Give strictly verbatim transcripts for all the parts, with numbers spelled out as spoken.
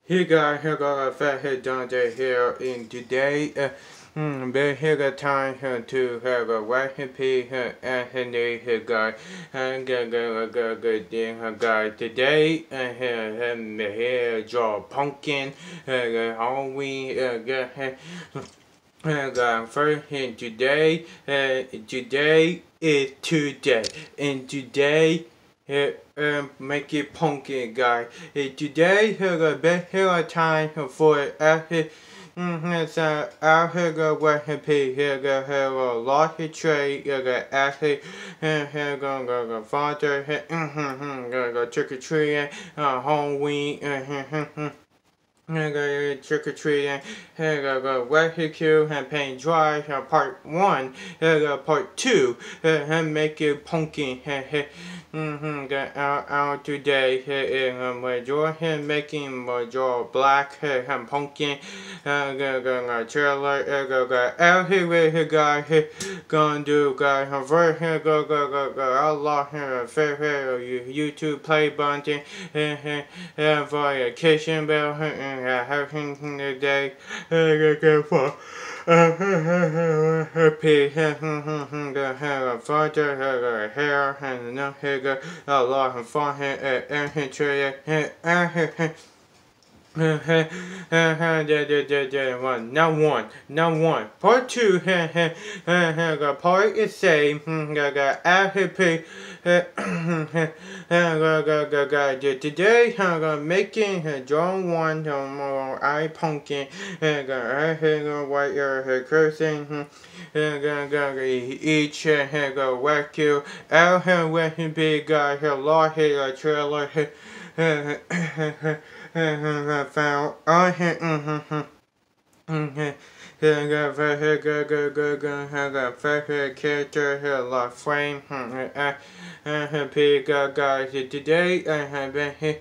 Hey guys, here got a Fathead Dante here, and today, uh, hmm, been here got time uh, to have a recipe uh, Anthony here guy, and go go go go thing uh, guys. Today, uh, here and here draw pumpkin, uh, uh, Halloween, uh, go, uh, uh, first and today, uh, today is today, and today. Here, um, make it pumpkin, guy. Uh, today, here a bit here a time for after. Mm-hmm, so out here go recipe. Here go here a lot of trade. Here go after. Here here go go go father. Here mm-hmm go go trick or treating. Uh, Halloween. Mm-hmm. Here go trick or treating. Here go go rescue and paint dry. Here part one. Here go part two. Here make it pumpkin. Here here. Mm-hmm. Get out out today. Here in um, draw him making my draw black here and pumpkin. Uh, go go go trailer. Uh, go go out here with here guy here. Gonna do guy here here go go go go outlaw here fair fair YouTube play button. Here here here for your kitchen bell. Here and having today. Here go go for. Happy go have a father have a hair and no hair a lot of fun here and here one, now one, now one. Part two, part is same. Happy. Today, I'm making drawing one more eye pumpkin. White ear cursing. Each go whack you. Out here with him big guy here, lot here, trailer. Found on here, mm-hmm, mm-hmm. Here go, here go, go, go, go, here go, favorite character, here, lot frame, uh, uh, pig, guys, today, I have been here,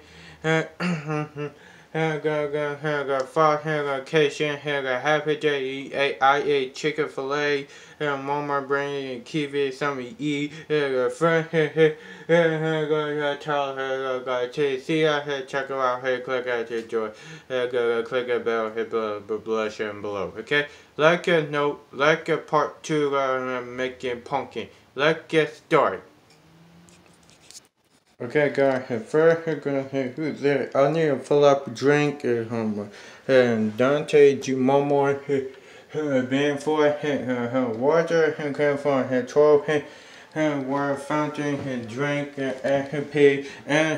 here go, go, here go, far, here go, Cation, here go, happy day, I ate chicken fillet, here, mama bring kiwi, some eat, here go, friend, here, here, here go, here, tell, here go, go, to see out here, check it out, here, click out your joy, here go, click a bell, here, below, blush and below, okay? Like a note, like a part two, uh, making pumpkin, let's get started. Okay, guys, first we're gonna hit who's there. I need to fill up a drink and, um, and Dante Momo being for uh, water and come for his twelve and water fountain and drink and pay and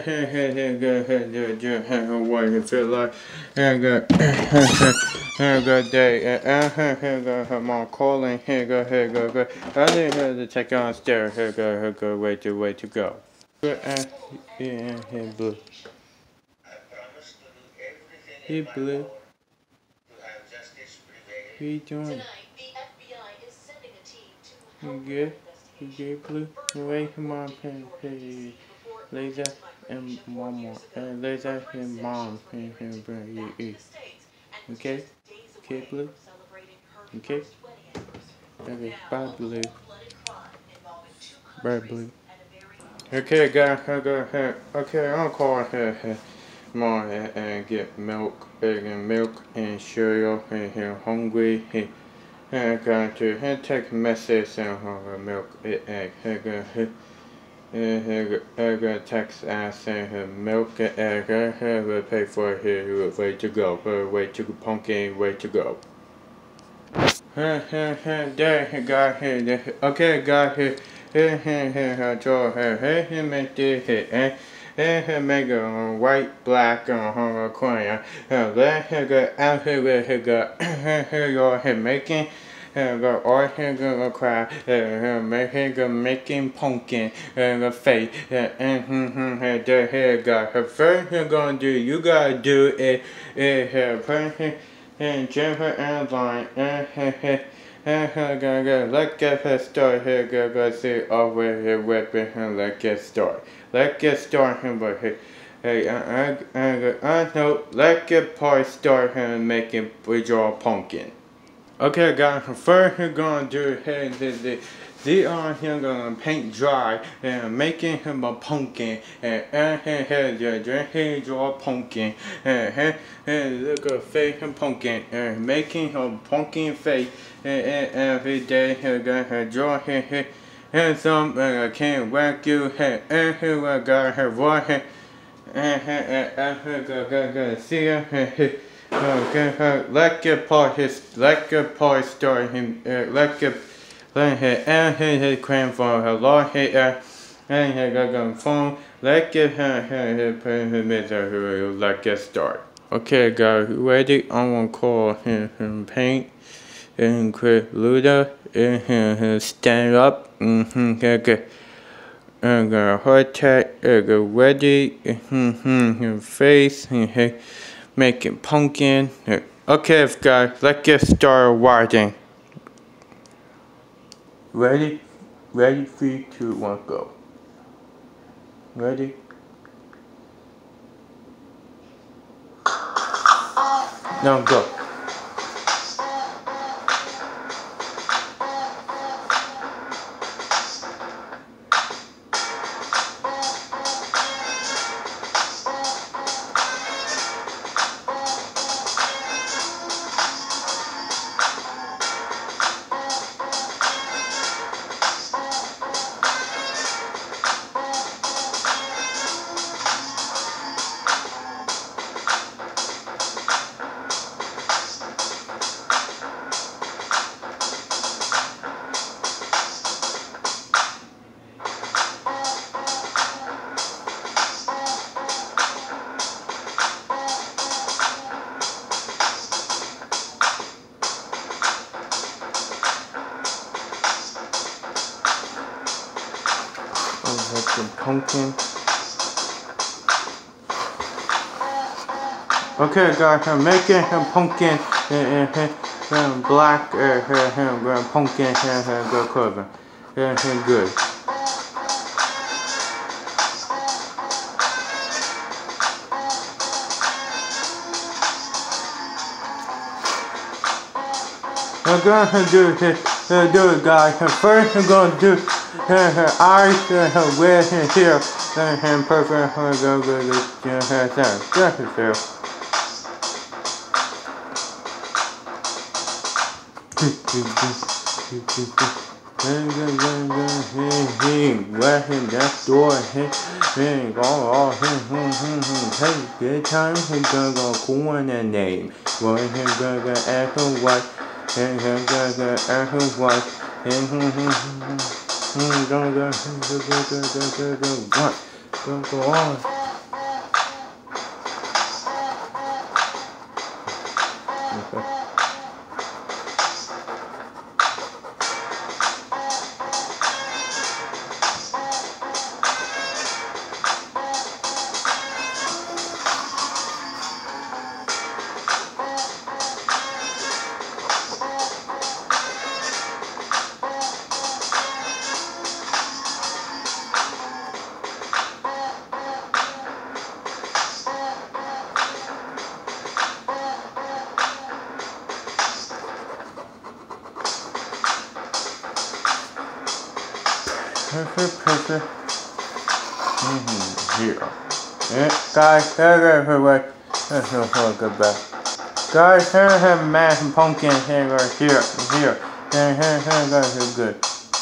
water feel like and good and good day and go mom calling here go here go go I didn't have to take on stairs here go here go way to way to go. And yeah, hey blue. Hey blue. What are you doing? You good? You good, blue? Wait, come on, hey, hey, Laser and one more. And Laser and mom and and bring you eat. Okay? Okay, blue? Okay? Okay, bye, blue. Bye, blue. Okay, guys, I got here. Okay, I'll call here, mom and get milk, egg and milk and cereal and here hungry. I got to take a message and have milk, egg, egg, I got text asking milk, egg, I will pay for here, way to go, way to pumpkin, way to go. There, got here, okay, got here. Hey, hey, hey, hey, Joe, hey, hey, hey, make this, hey, hey, hey, hey, make a white, black, uh, uh, coin, uh, let her go out here, let her go, hey, hey, you're here making, uh, go, or here go, cry, uh, make her go making pumpkin, uh, the face, uh, and, hmm, hmm, hey, there, here, go, her first you're gonna do, you gotta do it, it, her, person, and Jennifer Airline, uh, hey, hey, let's get her started here, go go see over here weapon and let's get started. Let's get started here, here. Hey, I, I, I know, let's get party started and making we draw pumpkin. Okay guys, first we're gonna do here this, this they are here gonna paint dry and making him a pumpkin and and and and he draw pumpkin and and look a fake pumpkin and making a pumpkin face and every day he gonna draw him and some uh, can't whack you and and he got her right and and and and see her. Okay, like a part his like a part start him like a Let him and his cram for her law here and he got a phone like it him like a start. Okay guys, ready? I'm gonna call him, him paint and quit Luda and him stand up and okay. And got heart attack, and got ready, and his face, and making pumpkin. Okay guys, let's get started watching. Ready? Ready? Three, two, one, go. Ready? Now go. Some pumpkin. Okay guys, I'm making a pumpkin and, and, and black uh, uh, uh, pumpkin and uh, go cover. And, and good. I'm gonna do this, uh, do it guys. First I'm gonna do her, her eyes, uh, her red and here, and her perfect, her go go go, her hair, that's it there. Wet him that door, hey, go all him, hey, good time, he gonna go cool on that name. Well, he gonna go ask him what, and he gonna go ask him what, and hmm hmm hmm. Mm, go, go, go, go, go, go, go, go, what? Go, go on. Okay. Perfect, perfect. Mm-hmm. Here. Yeah, guys, here, here, here, let's go back. Guys, here, have math and pumpkin here, right here, here. Here, here, here, guys, are good.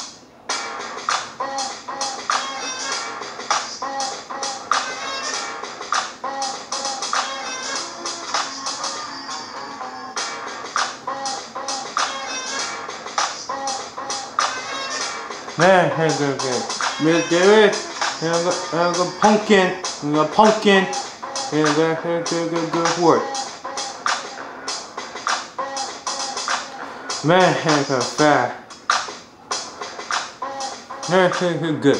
Man, here, good, good. We'll do it. Here, go, go, pumpkin. We got pumpkin. Here, go, here, good, good, good work. Man, here, go, fast. Here, here, here, good.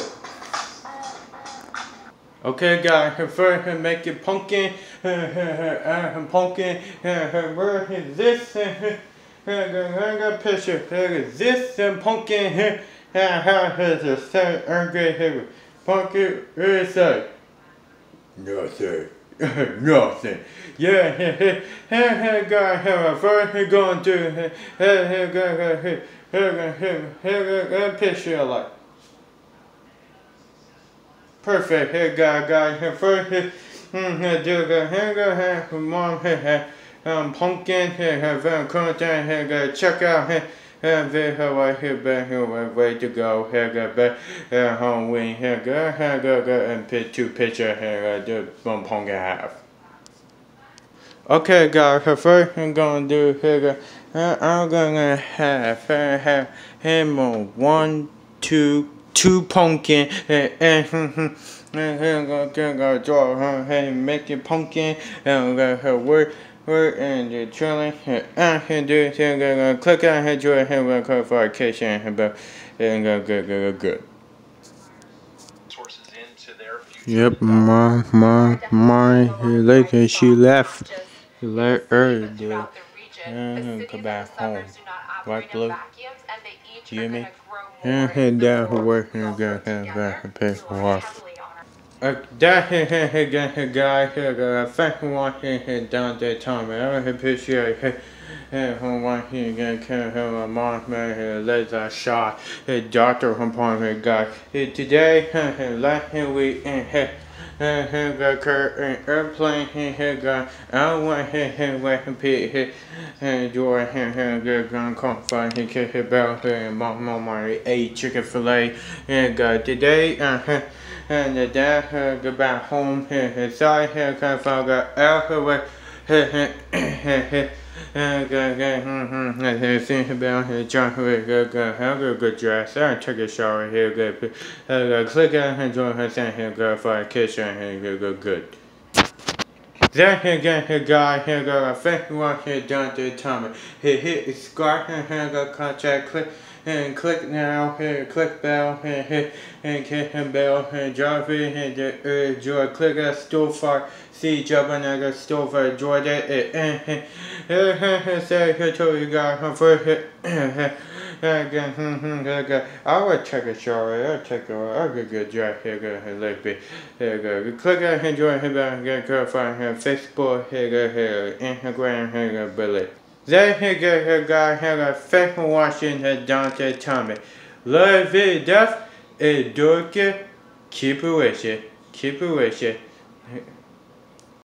Okay, guys, first we make it pumpkin, uh, pumpkin, where is this? I got a picture. This and pumpkin here. How is the seven earth grade here? Pumpkin is a nothing. Nothing. Yeah, guys, first we're going to here, here, here, here, picture like. Perfect. Here, guy, guy, here, first, here, here, do go, here, go, here, mom, here, here, um, pumpkin, here, here, very content, here, go, check out, here, here, here, here, here, here, here, way to go, here, go, back, here, home, wing, here, go, here, go, go, and pick two picture, here, uh, do one pumpkin half. Okay, guys, so first I'm gonna do, here, go, uh, I'm gonna have, here, have, him on one, two, two pumpkin, and, and, and I'm gonna draw her and make it pumpkin, and I'm gonna her work, work, and the trailing, and and do it, and I'm gonna click on her, draw her, and go for vacation, and go, and go, go, go, go. Yep, my, my, my, later she left, let her do it, and come back home, right, Blue? Do you hear me? And head down to work and go head back and pay for off. Uh, that here, here, here, here, guy, here, guy, thank you for here, down that time, I appreciate it. Hey, home one here, again, can have my mom, man, here, laser shot, hey, doctor, home point, here, guy. Hey, today, hey, last week, and hey, hey, hey, got Kurt, and airplane, hey, hey, guy, I want, hey, hey, wait, Pete, hey, hey, Joy, hey, hey, good, gun, confine, hey, kick, hey, bell, hey, mom, mom, my eight chicken fillet, hey, guy, today, uh, hey, and the dad, hey, go back home, hey, hey, sorry, hey, kind of got out of the way, hey, hey, hey, hey. And go, go, hmm, hmm, I think about here, John, go, go, go, have a good dress. I take a shower here, go, go, click on and join her, stand here, go for a kitchen, here, go, go, good. Then here, get here, guy, here, go, I think you want here, done to the time. Here, hit the squat, and here, go, contact, click, and click now, here, click bell, here, here, and click and bell, and drive it, and uh, joy, click a store fire, see, jumping at a store fire, joy that, and, and, and, say, here, to you guys, I'm first, again, I would take a shower, I'll take a, I'll get a good drive, here, go, here, let me, here, go, click on, enjoy, here, back, get girl, find here, Facebook, here, go, here, Instagram, here, go, Billy. Then he get her guy had a fake watching the Dante Tommy. Love it, death, a dorky, keep it with you, keep it with you.